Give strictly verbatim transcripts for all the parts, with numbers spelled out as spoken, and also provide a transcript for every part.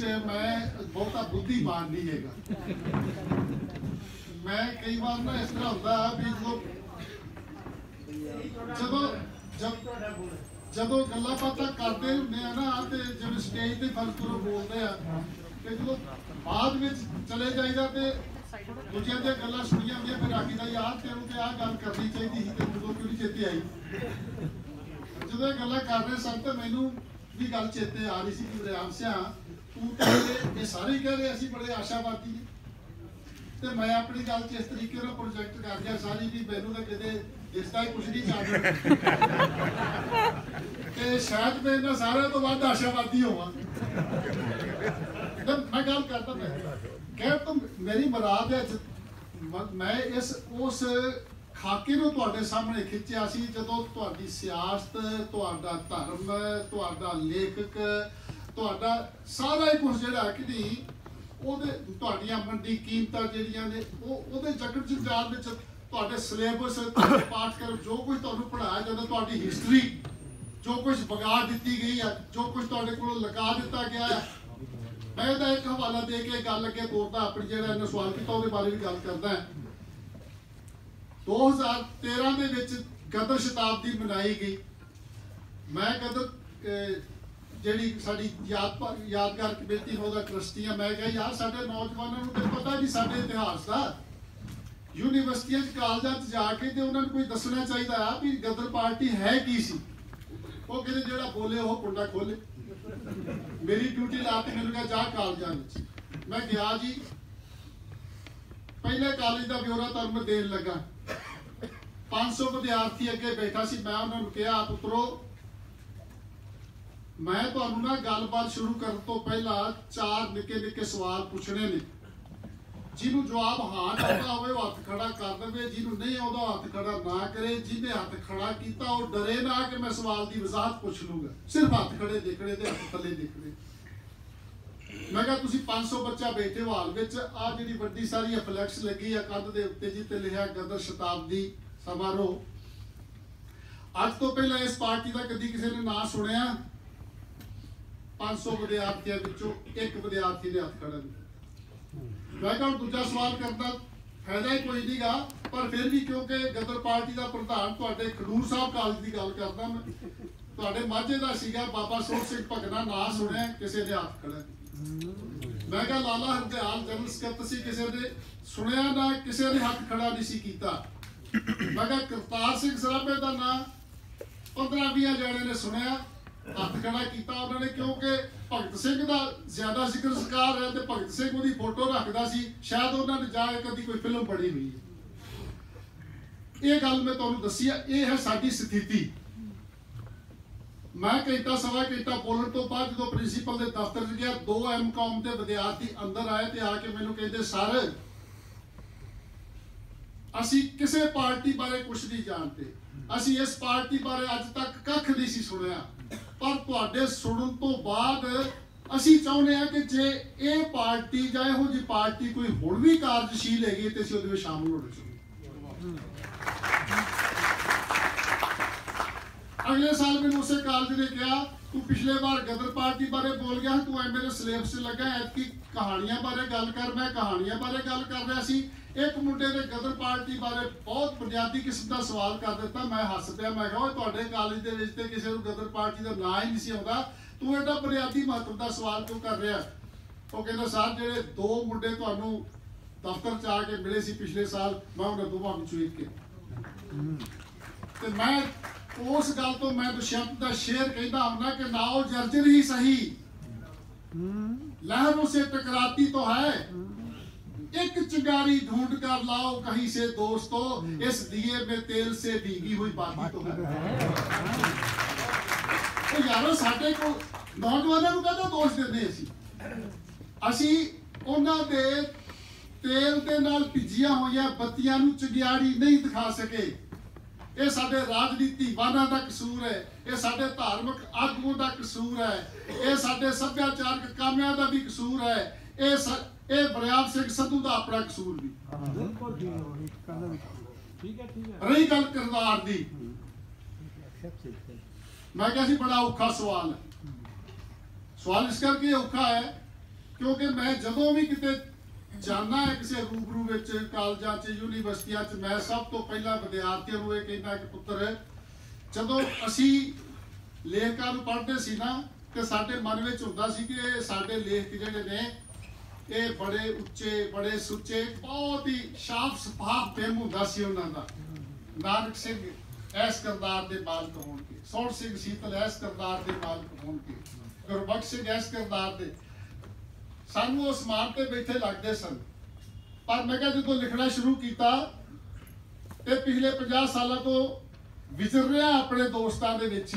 मैं बहुता बुद्धिमान नहीं है। मैं कई बार ना इस तरह होता भी जो जब जब गल्लां बातां करते होंदे आ ना ते जिवें स्टेज ते फलतूर बोलते हैं ते जो बाद में चले जाइदा ते दूजियां दी गल्लां सुणियां होंदियां फिर आखीदा यार तेनूं ते आह गल करनी चाहिदी सी ते उदों क्यों नहीं चेते आई। ਜਦੋਂ ਇਹ ਗੱਲਾਂ ਕਰ ਰਹੇ ਸਨ ਤਾਂ ਮੈਨੂੰ ਵੀ ਗੱਲ ਚੇਤੇ ਆ ਰਹੀ ਸੀ ਕਿ ਵਰਿਆਮ ਸਿੰਘ ਤੂੰ ਕਹਿੰਦੇ ਇਹ ਸਾਰੇ ਕਹਿ ਰਹੇ ਅਸੀਂ ਬੜੇ ਆਸ਼ਾਵਾਦੀ ਹਾਂ ਤੇ ਮੈਂ ਆਪਣੀ ਗੱਲ 'ਚ ਇਸ ਤਰੀਕੇ ਨਾਲ ਪ੍ਰੋਜੈਕਟ ਕਰ ਰਿਹਾ ਸਾਰੀ ਵੀ ਮੈਨੂੰ ਤਾਂ ਕਿਤੇ ਦਿਸਦਾ ਹੀ ਕੁਛ ਨਹੀਂ ਚੱਲ ਰਿਹਾ ਤੇ ਸ਼ਾਇਦ ਮੈਂ ਇਹਨਾਂ ਸਾਰਿਆਂ ਤੋਂ ਵੱਧ ਆਸ਼ਾਵਾਦੀ ਹੋਵਾਂ। ਮੈਂ ਗੱਲ ਕਰਦਾ ਮੈਂ ਕਹਿ ਤੂੰ ਮੇਰੀ ਮੁਰਾਦ ਹੈ ਮੈਂ ਇਸ ਉਸ ਖਾਕੇ ਨੂੰ ਤੁਹਾਡੇ ਸਾਹਮਣੇ ਖਿੱਚਿਆ ਸੀ ਜਦੋਂ ਤੁਹਾਡੀ ਸਿਆਸਤ ਤੁਹਾਡਾ ਧਰਮ ਤੁਹਾਡਾ ਲੇਖਕ ਤੁਹਾਡਾ ਸਾਰਾ ਹੀ ਕੁਝ ਜਿਹੜਾ ਕਿ ਨਹੀਂ ਉਹਦੇ ਤੁਹਾਡੀਆਂ ਮੰਡੀ ਕੀਮਤਾਂ ਜਿਹੜੀਆਂ ਨੇ ਉਹ ਉਹਦੇ ਜਗਤ ਜੰਜਾਲ ਵਿੱਚ ਤੁਹਾਡੇ ਸਿਲੇਬਸ ਪਾਠਕ੍ਰਮ ਜੋ ਕੁਝ ਤੁਹਾਨੂੰ ਪੜ੍ਹਾਇਆ ਜਾਂਦਾ ਤੁਹਾਡੀ ਹਿਸਟਰੀ ਜੋ ਕੁਝ ਵਿਗਾੜ ਦਿੱਤੀ ਗਈ ਹੈ ਜੋ ਕੁਝ ਤੁਹਾਡੇ ਕੋਲੋਂ ਲਗਾ ਦਿੱਤਾ ਗਿਆ ਹੈ। ਮੈਂ ਇਹਦਾ ਇੱਕ ਹਵਾਲਾ ਦੇ ਕੇ ਗੱਲ ਅੱਗੇ ਤੋਰਦਾ ਆਪਣੀ ਜਿਹੜਾ ਇਹਨੇ ਸਵਾਲ ਕੀਤਾ ਉਹਦੇ ਬਾਰੇ ਵੀ ਗੱਲ ਕਰਦਾ। दो हज़ार तेरह ਦੇ ਵਿੱਚ ਗਦਰ ਸ਼ਤਾਬਦੀ ਮਨਾਈ ਗਈ। ਮੈਂ ਗਦਰ ਜਿਹੜੀ ਸਾਡੀ ਯਾਦ ਯਾਦਗਾਰ ਕਮੇਟੀ ਉਹਦਾ ਟਰਸਟੀ ਆ। ਮੈਂ ਕਿਹਾ ਯਾਰ ਸਾਡੇ ਨੌਜਵਾਨਾਂ ਨੂੰ ਤਾਂ ਪਤਾ ਨਹੀਂ ਸਾਡੇ ਇਤਿਹਾਸ ਦਾ ਯੂਨੀਵਰਸਿਟੀਆਂ 'ਚ ਕਾਲਜਾਂ 'ਚ ਜਾ ਕੇ ਤੇ ਉਹਨਾਂ ਨੂੰ ਕੋਈ ਦੱਸਣਾ ਚਾਹੀਦਾ ਆ ਵੀ ਗਦਰ ਪਾਰਟੀ ਹੈ ਕੀ ਸੀ। ਉਹ ਕਹਿੰਦੇ ਜਿਹੜਾ ਬੋਲੇ ਉਹ ਕੁੰਡਾ ਖੋਲੇ। ਮੇਰੀ ਡਿਊਟੀ ਲਾਤੀ ਮੈਨੂੰ ਕਿਹਾ ਜਾ ਕਾਲਜਾਂ ਵਿੱਚ। ਮੈਂ ਗਿਆ ਜੀ ਪਹਿਲੇ ਕਾਲਜ ਦਾ ਬਿਊਰਾ ਤੁਹਾਨੂੰ ਮੈਂ ਦੇਣ ਲੱਗਾ। पांच सौ विद्यार्थी अगे बैठा सी। मैं उन्होंने कहा पुत्रो मैं तुहानू ना गलबात शुरू करने तो पहला चार निके निके सवाल पूछने ने जिन्होंने जवाब हाँ आता हो हथ खड़ा कर दे जिन्होंने नहीं आता हथ खड़ा ना करे जिन्हें हथ खड़ा किया वो डरे ना कि मैं सवाल की वजाहत पूछ लूँगा सिर्फ हथ खड़े देखने ते हथ थले देखने। मैं कहा तुसी पांच सौ बच्चा बैठे हो हाल विच आ जिहड़ी वड्डी सारी फ्लैक्स लगी है कंध दे उत्ते जी ते लिखिआ गदर शताब्दी समारोह। अज तो पहले इस पार्टी का कभी किसी ने ना सुनिया। पांच सौ विद्यार्थियों विचों एक विद्यार्थी ने हथ खड़ा नहीं। मैं कहा दूजा सवाल करता फायदा ही कोई नहीं गा पर फिर भी क्योंकि गदर पार्टी का प्रधान तुहाडे खडूर साहब कॉलेज की गल करदा मैं तुहाडे माझे दा सीगा बाबा सोह सिंह भगना ना सुनिया किसी ने हथ खड़ा नहीं। मैं कहा लाला हरदयाल जनरल सकत्तर सी किसी ने सुनिया ना किसी ने हथ खड़ा नहीं सी कीता। मैं कहा करतार सिंह सराभे का नाम पंद्रह बीस जने ने सुनिया हथ खड़ा किया उन्होंने क्योंकि भगत सिंह का ज्यादा जिक्र सकार है तो भगत सिंह की फोटो रखता सी शायद उन्होंने जाके कभी कोई फिल्म बनी हुई है। ये गल मैं तुहानू दसी है ये है साडी स्थिति। मैं घंटा सवा घंटा बोलने तो बाद जो प्रिंसीपल के दफ्तर च गया दो एम कॉम के विद्यार्थी अंदर आए तो आके मैनू कहते सर असी किसी पार्टी बारे कुछ नहीं जानते असी इस पार्टी बारे अज तक कख नहीं सी सुनिया पर तुहाडे सुनन तो बाद असी चाहुंदे आ कि जे ये पार्टी जां इहो जी पार्टी कोई हुण भी कार्यशील हैगी ते असी उहदे विच शामिल होना चाहुंदे। अगले साल मैंने उसे कॉलेज ने कहा तू पिछले बार गदर पार्टी बारे बोल गया तू ए मेरे सिलेबस लगा ऐतकी कहानियां बारे गल कर। मैं कहानियां बारे गल कर रहा सी एक मुंडे ने गदर पार्टी बारे बहुत बुनियादी किस्म का सवाल कर दिता। मैं हस पिया मैं कहा तुहाडे कॉलेज दे विच ते किसी नूं गदर पार्टी का नाम ही नहीं सी आउंदा तू एडा बुनियादी महत्व का सवाल क्यों कर रहा। वो कहंदा सर जिहड़े दो मुंडे तुहानूं दफ्तर च आके मिले सी पिछले साल मैं उन्हां दोवां विचों एक ते मैं उस गल तो मैं दुष्यंत का शेर कहता हूं कि ना वो जर्जर ही सही लहरों से टकराती तो है एक चिंगारी ढूंढ कर लाओ कहीं से दोस्तों इस दिए में तेल से भीगी हुई बाती तो है। तो यारो साडे को नौजवानों को कहता दोष देने असी असी उन्हां दे तेल दे नाल भिजियां होईयां बत्तियां नूं चिंगारी नहीं दिखा सके। ये साडे राजनीतिवानां दा कसूर है ये साडे धार्मिक आगुओं दा कसूर है ये साडे सभ्याचारक कामियां दा भी कसूर है ये ये वरयाम सिंह संधू दा अपना कसूर भी। रही गल किरदार दी मैं क्या सी बड़ा औखा सवाल है। सवाल इस करके औखा है क्योंकि मैं जदों भी किते जाना है किसी रूबरू विच कालजां च यूनीवर्सिटियां च मैं सब तो पहला विद्यार्थियों नूं इह कहना कि पुत्तर जदों असी लेखकां नूं पढ़दे सी ना ते साडे मन विच हुंदा सी कि साडे लेखक जिहड़े ने ये बड़े उच्चे बड़े सुच्चे बहुत ही साफ सफाफ प्रेम हुंदा सी उन्हां दा। नानक सिंह ऐस करदार दे मालक होणगे, सोहण सिंह शीतल ऐस करदार दे मालक होणगे, गुरबख्श सिंह ऐस करदार दे सानू उस मान ते बैठे लगते सन। पर मैं जो लिखना शुरू किया ते पिछले पचास सालों तो विचर रहा अपने दोस्तों के विच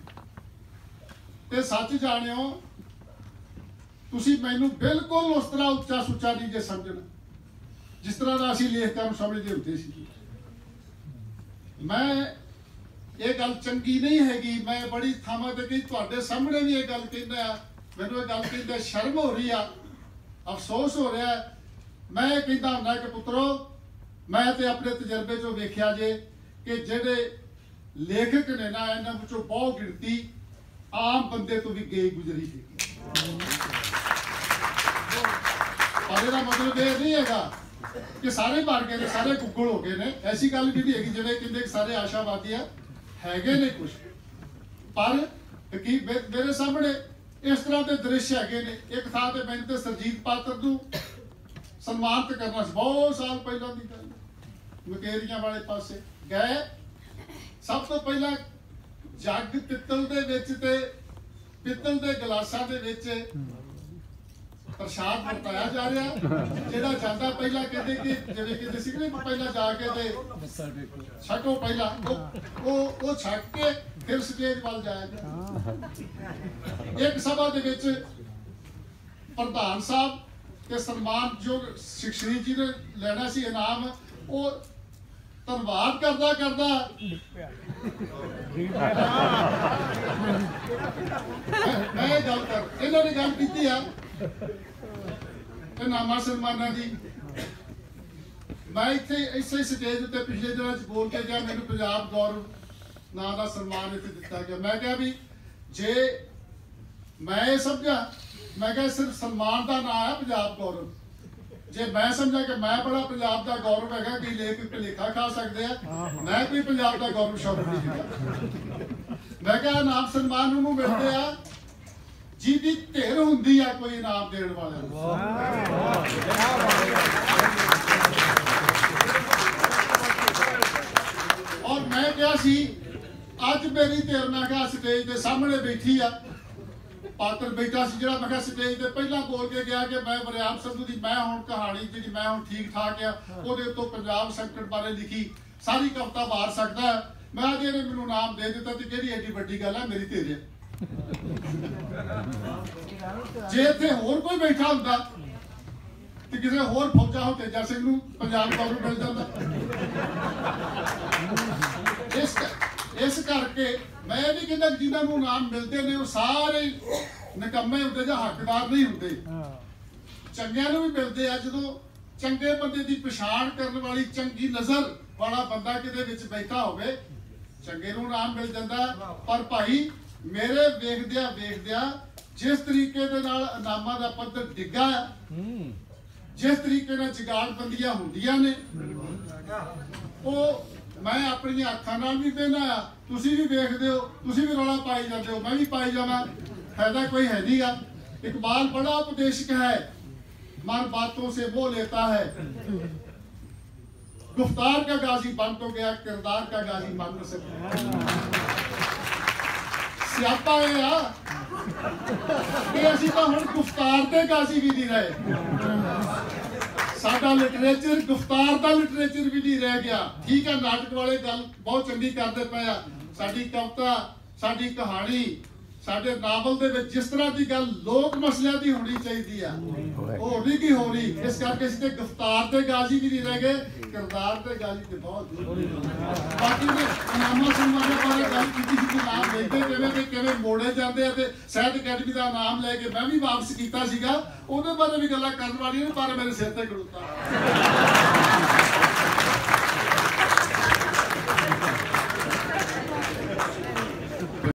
ते सच जानियो तुसी मैनू बिल्कुल उस तरह उच्चा सुच्चा नहीं जे समझना जिस तरह का असीं लेखकां नूं समझदे हुंदे सी। मैं ये गल चंगी नहीं हैगी, मैं बड़ी थावां ते कई तुहाडे सामने भी ये गल कहना, मैनूं ये गल कहंदे शर्म हो रही है, अफसोस हो रहा है। मैं कहता हूं कि पुत्रो मैं तो अपने तजर्बे चो वेख्या जे कि जेडे लेखक ने ना इन्हां विचों बहुत गिणती आम बंदे तो भी गई गुजरी है। पर इहदा मतलब ये नहीं हैगा कि सारे मर गए ने, सारे कुक्कड़ हो गए ने, ऐसी गल भी नहीं हैगी जिवें कहंदे सारे आशावादी है हैगे ने कुछ। पर हकीकत मेरे सामने इस तरह के दृश्य है ने। एक था तो मैंने तो सरजीत पात्र को सन्मानित करना बहुत साल पहला की गल, मकेरियां वाले पासे गए। सब तो पहला जग पित्तल दे विच ते पित्तल दे गिलासां दे विच प्रसाद वरताया जा रहा। जिहड़ा जांदा पहला कहते कि जिवें कहते सी कि पहला जाके ते छको पहला वो वो छक के फिर स्टेज वाल जाएगा। एक सभा दे विच प्रधान साहब के सन्मान जो शिक्षणी जी ने लेना सी इनाम, वो धन्नवाद करदा करदा मैं गल कर इन्होंने गल की है इनामा सन्माना की। मैं इत्थे इसे स्टेज उत्ते पिछले दिनों बोल के गया, मैनूं पंजाब गौरव नाम का सन्मान इत्थे दिता गया। मैं क्या भी जे मैं ये समझा, मैं क्या सिर्फ सन्मान का नाम है पंजाब गौरव, जे मैं समझा कि मैं बड़ा पंजाब का गौरव है कि लेखक लेखा खा सकते हैं, मैं कोई पंजाब का गौरव शब्द नहीं है। मैं क्या नाम सन्मान उन्होंने मिलते हैं जिहदी ढेर हुंदी है कोई इनाम देने वाले। और मैं क्या सी अज मेरी ढेर मैं क्या स्टेज के सामने बैठी आ, पात्र बैठा सी जिहड़ा मैं क्या स्टेज ते पहला बोल के गया कि मैं वरियाम संधू दी मैं हुण कहानी जिहड़ी मैं हुण ठीक ठाक आ ओहदे उत्तों पंजाब संकट बारे लिखी सारी कविता वार सकदा है। मैं अज इहने मैनूं नाम दे दिता ते किहड़ी एडी वड्डी गल है मेरी तेरे। जे इत्थे होर कोई बैठा हुंदा ते किसी होर फौजा हो तेजा सिंह नूं पंजाब गौरव मिल जांदा। इस इस करके मैं नहीं कहता जिन्हां नूं नाम मिलते ने वो सारे निकम्मे हुंदे जां हकदार नहीं हुंदे, चंगियां नूं भी मिलते आ। जदों चंगे बंदे दी पछाण करन वाली चंगी नज़र वाला बंदा किते विच बैठा होवे चंगे नूं नाम मिल जांदा। पर भाई मेरे वेखदिया वेखदिया जिस तरीके दे नाल इनामां दा पद्धर डिग्गा, जिस तरीके नाल जुगाड़बंदियां हुंदियां ने, वो मैं अपनी अखां नाल भी वेखदा, तुसीं भी वेखदे हो, तुसीं भी रौला पाई जाते हो, मैं भी पाई जावां, फायदा कोई है नहीं गा। इकबाल बड़ा उपदेशक है, मन बातों से मोह लेता है, गुफ्तार का गाजी बन तो गया, किरदार का गाजी बन न सका। सियापा ये आ कि असीं तां हुण गुफ्तार ते गाजी भी नहीं रहे, साडा लिटरेचर गुफ्तार का लिटरेचर भी नहीं रह गया। ठीक है, नाटक वाले गल बहुत चंगी करते पे आ, साडी कविता साडी कहानी साडे नावल दे विच जिस तरह की गल लोक मसलियां दी होनी चाहिए वो नहीं की हो रही। इस करके असीं ते गुफ्तार ते गाजी भी नहीं रह गए, किरदार ते गाजी ते बहुत दूर। बाकी ने इनामां सम्मानां बारे गल कीती सी कि नाम लेंदे किवें ते किवें मोड़े जांदे आ ते साहित्य अकैडमी दा नाम लैके मैं भी वापस कीता सीगा, ਉਹਦੇ ਬਾਰੇ ਵੀ ਗੱਲਾਂ ਕਰਨ ਵਾਲੀਆਂ ਨੇ, ਪਰ ਮੇਰੇ ਸਿਰ ਤੇ ਖੜੋਤਾ।